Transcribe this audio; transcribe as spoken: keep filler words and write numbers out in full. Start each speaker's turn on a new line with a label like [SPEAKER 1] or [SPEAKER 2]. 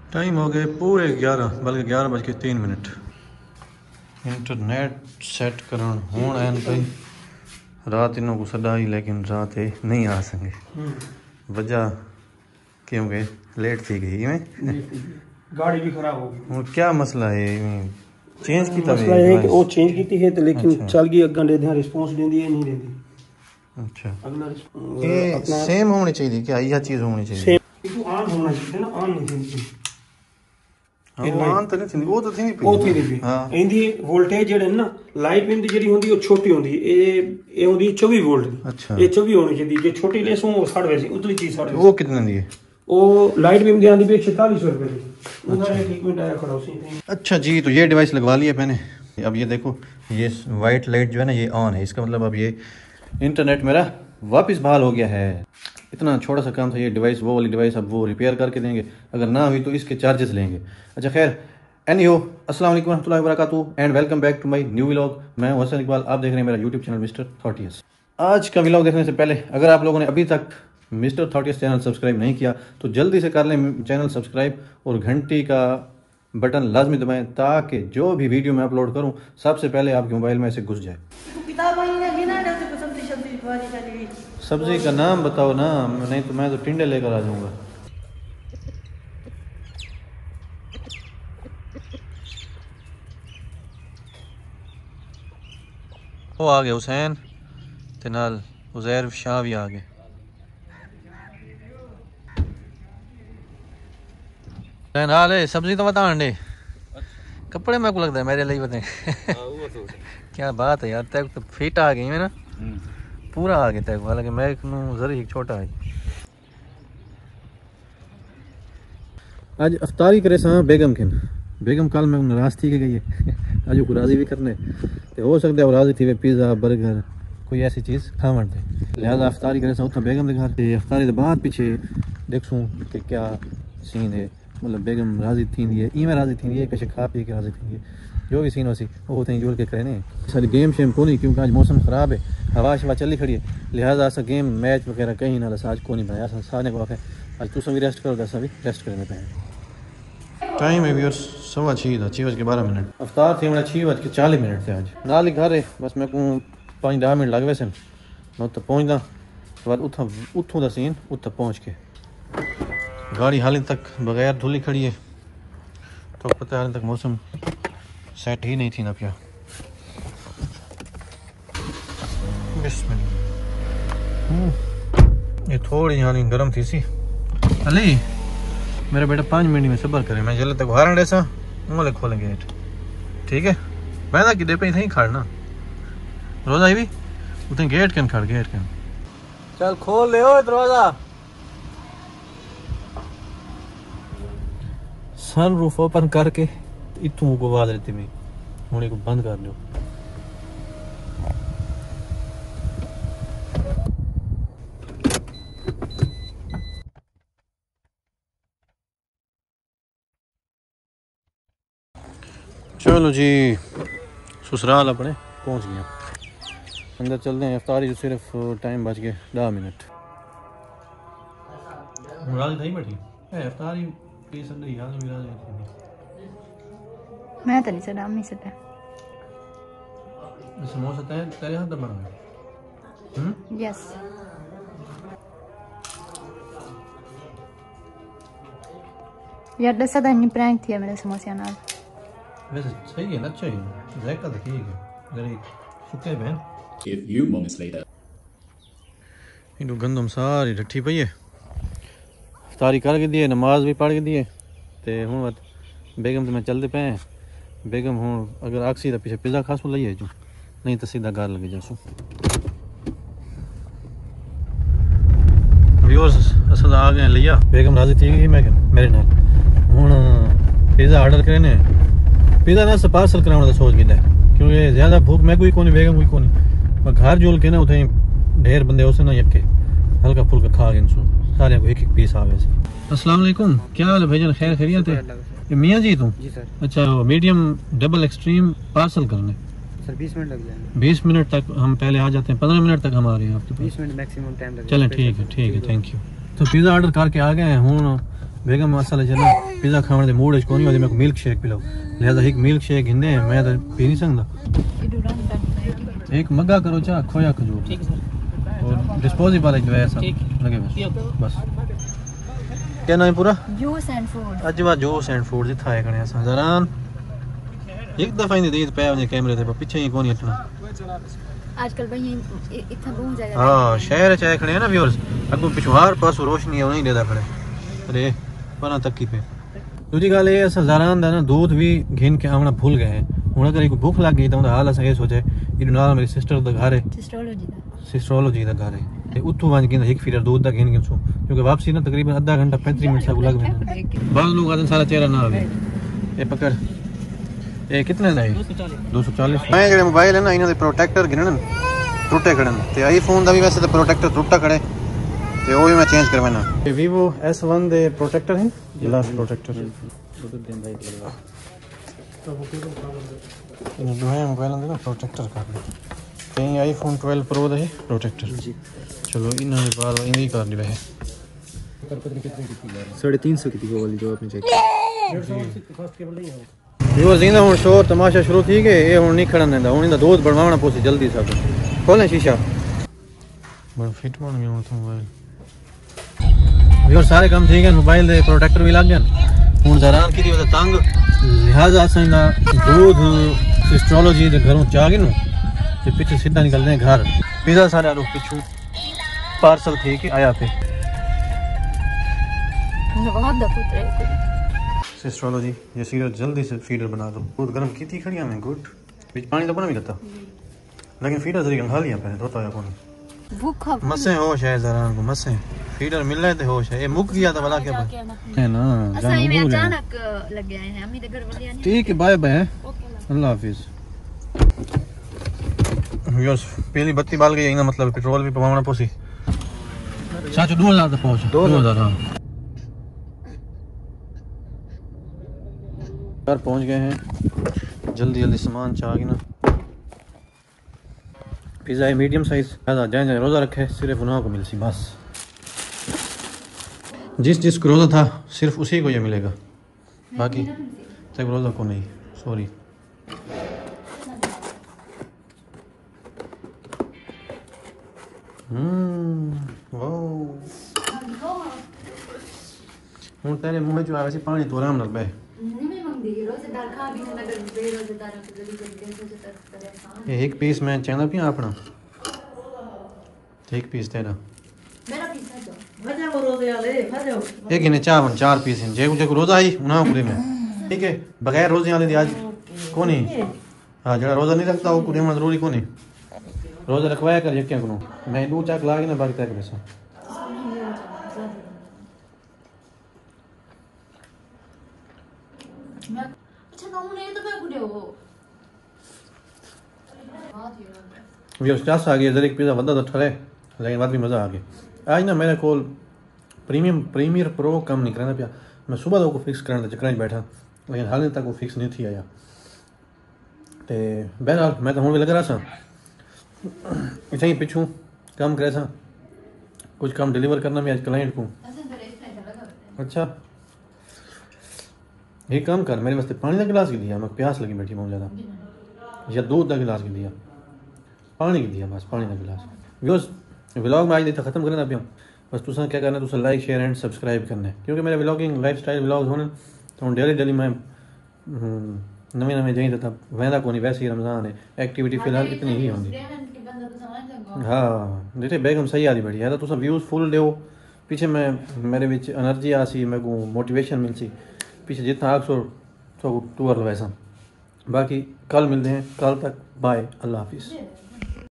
[SPEAKER 1] Time हो गए पूरे ग्यारह बल्कि ग्यारह बज के तीन मिनट। इंटरनेट सेट करण हूँ एन भाई रात इन्हों को सदाई लेकिन रात ये नहीं आ सके वजह क्योंकि लेट थी गई में
[SPEAKER 2] गाड़ी भी खराब हो गई।
[SPEAKER 1] और क्या मसला है चेंज की
[SPEAKER 2] मसला है कि वो चेंज की थी तो लेकिन अच्छा। चल गई अगन दे रिस्पांस देंदी है नहीं देंदी। अच्छा अगला
[SPEAKER 1] ये सेम होनी चाहिए क्या यह चीज होनी चाहिए
[SPEAKER 2] सेम तो ऑन होना चाहिए ना ऑन नहीं चाहिए
[SPEAKER 1] हां ऑन तो नहीं थी वो तो थी नहीं
[SPEAKER 2] वो थी नहीं हां इंदी वोल्टेज जेडे ना लाइट इंदी जेडी होंदी वो छोटी होंदी ए ए होंदी चौबीस वोल्ट दी। अच्छा ये चौबीस होनी चाहिए जे छोटी लेस हो साढ़े वैसी उतनी चीज साढ़े
[SPEAKER 1] वो कितने दी है
[SPEAKER 2] वो लाइट बीम दी आंदी पे छियालीस रुपए की उन्होंने एक मिनट आया खड़ा उसी थे।
[SPEAKER 1] अच्छा जी तो ये डिवाइस लगवा लिया मैंने। अब ये देखो ये वाइट लाइट जो है ना ये ऑन है इसका मतलब अब ये इंटरनेट मेरा वापस बहाल हो गया है। इतना छोटा सा काम था ये डिवाइस वो वाली डिवाइस अब वो रिपेयर करके देंगे अगर ना हुई तो इसके चार्जेस लेंगे। अच्छा खैर एनी हो अस्सलाम वालेकुम रहमतुल्लाहि व बरकातुहू and welcome back to my new vlog. मैं हूं हसन इकबाल आप देख रहे हैं मेरा यूट्यूब चैनल मिस्टर थॉटियस। आज का व्लॉग देखने से पहले अगर आप लोगों ने अभी तक मिस्टर थॉटियस चैनल सब्सक्राइब नहीं किया तो जल्दी से कर लें चैनल सब्सक्राइब और घंटी का बटन लाजमी दबाएं ताकि जो भी वीडियो मैं अपलोड करूं सबसे पहले आपके मोबाइल में ऐसे घुस जाए। सब्जी का नाम बताओ ना नहीं तो मैं तो टिंडे लेकर आ जाऊंगा। वो आ गए हुसैन ते नाल उजैर शाह भी आ गए। हाल है सब्जी तो बता अंडे कपड़े मेरे को लगता है मेरे लिए बताए क्या बात है यार तक तो फिट आ गई है ना पूरा आ गया तक हालांकि मैं जरा छोटा है। आज अफ्तारी करे सा बेगम के बेगम कल मैं नाराज थी के गई है आज को राजी भी करने तो हो सकता है राजी थी वे पिज़्ज़ा बर्गर कोई ऐसी चीज़ खावन थे लिहाजा अफ्तारी करे सा उतना बेगम के घर अफ्तारी के बाद पीछे देखूँ कि क्या सीन है मतलब बेगम राजी थी है ई में राजी थी है कैसे खा पी के राजी थी है जो भी सीन हो सी वो तो जुड़ के कहने सारी गेम शेम को नहीं क्योंकि आज मौसम ख़राब है हवा शवा चली खड़ी है लिहाजा असा गेम मैच वगैरह कहीं ना आज को नहीं बनाया सारे को आखे आज तुम भी रेस्ट करो दस भी रेस्ट करने पे टाइम है व्यूअर्स सवा छः था छः बज के बारह मिनट अफ्तार थे मैंने छः बज के चालीस मिनट थे आज नाल ही घर है बस मैं को पाँच दस मिनट लग वैसे मैं उत्तर पहुँचदा बाद उतना उतों का सीन उत्तर पहुँच के गाड़ी हाल तक बगैर धुली खड़ी है तो पता है हाल तक मौसम सेट ही नहीं थी ना क्या। ये थोड़ी यहाँ गर्म थी सी अली मेरा बेटा पाँच मिनट में सबर करे मैं जल्द तक हारण ऐसा मोले खोलेंगे गेट ठीक है मैं कि दे पे थी खड़ना रोजा ही भी उतने गेट कन खड़ गेट कन चल खोल ले ओ दरवाजा सन रूफ ओपन करके इतों को आवाज रहती मैं हूँ को बंद कर दो। चलो जी ससुराल अपने पहुंच गया अंदर चलते हैं अफ्तारी जो सिर्फ टाइम बच गए दस मिनट मुराद नहीं बैठी है अफ्तारी प्लीज अंदर याद नहीं मिला जाती
[SPEAKER 3] मैं तो नहीं सदा नहीं सदा
[SPEAKER 1] समोसा तेरे तेरे हाथ दबा है हम्म
[SPEAKER 3] यस यार दसा दिन नहीं प्रैंक थी मेरे समोसे नाल
[SPEAKER 1] वैसे सही है ना चाहिए जायका तो ठीक है जरा सुके बहन
[SPEAKER 4] A few moments later
[SPEAKER 1] इनको गंदम सारी रठी पई है अफ्तारी कर के दिए नमाज भी पढ़ के दिए ते हुन बेगम तो मैं चलते पे बेगम हूँ अगर आखसी तो पीछे पिज़्ज़ा खासू लइए जो नहीं तो सीधा घर लगे जासू व्यूअर्स असल आ गए लिया बेगम राजी थी मैं मेरे नाल हूँ पिज़्ज़ा ऑर्डर करे ने पिज़्ज़ा ना से पार्सल कराने का सोच गिदा क्योंकि ज़्यादा भूख मैं कोई कोनी बेगम कोई कोनी मैं घर जोल के ना उठे ढेर बंदे उसे ना यके हल्का फुल्का खा गए इनसू सारे को एक एक पीस आवे से। अस्सलाम वालेकुम क्या हाल है भाईजान खैर खैरियत है ये मियाँ जी तुम
[SPEAKER 2] जी सर अच्छा
[SPEAKER 1] मीडियम डबल एक्सट्रीम पार्सल करने
[SPEAKER 2] सर बीस मिनट लग जाएंगे
[SPEAKER 1] बीस मिनट तक हम पहले आ जाते हैं पंद्रह मिनट तक हम आ रहे हैं आपके
[SPEAKER 2] बीस मिनट मैक्सिमम टाइम लगेगा
[SPEAKER 1] चलें ठीक है ठीक है थैंक यू तो पिज़्ज़ा ऑर्डर करके आ गए हैं हूँ बेगम असल चला पिज़्ज़ा खाने दे मूड च कोनी होंदी मैं मिल्क शेक पिलाओ लिहाजा एक मिल्क शेक हिंदे मैं तो पी नहीं सकदा एक मग्गा करो चा खोया खजूर ठीक है सर और डिस्पोजेबल है जो ऐसा लगे बस बस क्या नाम है पूरा
[SPEAKER 3] juice and food
[SPEAKER 1] Ajwa juice and food जिथा है कने असा जरान एक दफा इन दे पे वने कैमरे ते पीछे ही कोनी हटना
[SPEAKER 3] आजकल भाई इतना बहुत ज्यादा
[SPEAKER 1] हां शहर चाहे खड़े हैं ना व्यूअर्स अगो पिछवार पास रोशनी है नहीं देदा खड़े अरे पना तक्की पे दूसरी गल ये अस जरान दा ना दूध भी घिन के आवना भूल गए हैं हुन अगर एक भूख लग गई तो हाल अस ये सोचे इनु नाल मेरी सिस्टर दा घर है
[SPEAKER 3] सिस्ट्रोलॉजी दा
[SPEAKER 1] सिस्ट्रोलॉजी दा घर है ते उठो वंज के एक फीडर दूध दा घिन के सो क्योंकि वापसी ना तकरीबन आधा घंटा पैंतीस मिनट से लग गए बाल लोग आदन सारा चेहरा ना आवे ये पकड़ ए कितने दा है दो सौ चालीस मैं जेडे मोबाइल है ना इना दे प्रोटेक्टर गिनन टूटे खड़न ते आईफोन दा भी वैसे तो प्रोटेक्टर टूटा खड़े ते वो भी मैं चेंज करवाना ये Vivo एस वन दे प्रोटेक्टर हैं ग्लास प्रोटेक्टर इन दो है मोबाइल दे ना प्रोटेक्टर कर कहीं आईफोन ट्वेल्व प्रो दे प्रोटेक्टर चलो इन्हां दे बार इन ही कर दी वैसे
[SPEAKER 4] साढ़े तीन सौ की थी वो वाली जो आपने चेक
[SPEAKER 1] यो जिंदा हुन शोर तमाशा शुरू थी के ये हुन नहीं खड़न देंदा हुन इंदा दूध बनवाना पोसी जल्दी सब खोलें शीशा बड़ा फिट बन गया तो मोबाइल यो सारे काम ठीक है मोबाइल दे प्रोटेक्टर भी लग गए हुन जरान की दी वजह तंग लिहाजा असां दूध सिस्ट्रोलॉजी दे घरों चा गए नु ते पीछे सीधा निकलदे हैं घर पिज़्ज़ा सारे लोग पिछू पार्सल थी के आया पे
[SPEAKER 3] बहुत दफा उतरे
[SPEAKER 1] सिस्ट्रोलॉजी ये सीरियल जल्दी से फीडर बना दो दूध गर्म की थी खड़िया में गुड बीच पानी तो बना भी करता लेकिन फीडर जरी खा लिया पहले धोता है कौन
[SPEAKER 3] भूखा
[SPEAKER 1] मसे होश है जरा को मसे फीडर मिल रहे थे होश है ये मुक गया था भला क्या है ना
[SPEAKER 3] असाई में अचानक लग गया है अम्मी दे घर वाले ने
[SPEAKER 1] ठीक है बाय बाय अल्लाह हाफिज यस पहली बत्ती बाल गई ना मतलब पेट्रोल भी पवाना पोसी चाचू दो हज़ार तक पहुंच दो हज़ार हां घर पहुंच गए हैं जल्दी जल्दी सामान चाह गया ना पिज़्ज़ा है मीडियम साइज ज़्यादा जाए जाए रोज़ा रखे सिर्फ उन्हों को मिलसी बस जिस जिस को रोज़ा था सिर्फ उसी को ये मिलेगा बाकी तक रोज़ा को नहीं सॉरी हूँ तेरे मुँह च आया पानी तो आराम नाल बह एक पीस मैं चाहता पिया अपना एक पीस तेरा एक इन्हें चाह चार पीस हैं जे जे रोज़ा ही उन्हें पूरे में ठीक है बगैर रोज़े वाले आज कौन ही हाँ जरा रोज़ा नहीं रखता वो पूरे में जरूरी कौन ही रोज़ा रखवाया कर यकिया को मैं दो चाक ला के ना बाकी तक पैसा स्टास आ गया एक पिज़्ज़ा वदा तो ठरे लेकिन बाद भी मज़ा आ गया आज ना मेरे को प्रीमियम प्रीमियर प्रो कम नहीं करना पिया मैं सुबह तो फिक्स करने के चक्कर बैठा लेकिन हाल तक वो फिक्स नहीं थी आया तो बहरहाल मैं तो हूँ भी लग रहा था इतना ही पिछू काम करे सा कुछ काम डिलीवर करना भी आज क्लाइंट को अच्छा एक काम कर मेरे वास्ते पानी का गिलास की दिया मैं प्यास लगी बैठी बहुत ज़्यादा या दूध का गिलास की दिया पानी की दिया बस पानी का गिलास व्यूअर्स व्लॉग में आज नहीं ख़त्म करना पिया बस तुसा क्या करना तुसा लाइक शेयर एंड सब्सक्राइब करना है क्योंकि मेरे व्लॉगिंग लाइफ स्टाइल व्लॉग्स होने तो डेली डेली मैं नवे नवे जाई था वहदा को नहीं वैसे ही रमज़ान है एक्टिविटी फिलहाल इतनी ही होंगी हाँ देखिए बेगम सही आ रही बड़ी है तो तुसा व्यूज़ फुल दो पीछे मैं मेरे विच एनर्जी आसी मेरे को मोटिवेशन मिलसी पीछे जितना आग सो तो टूर वैसा बाकी कल मिलते हैं कल तक बाय अल्लाह हाफिज़।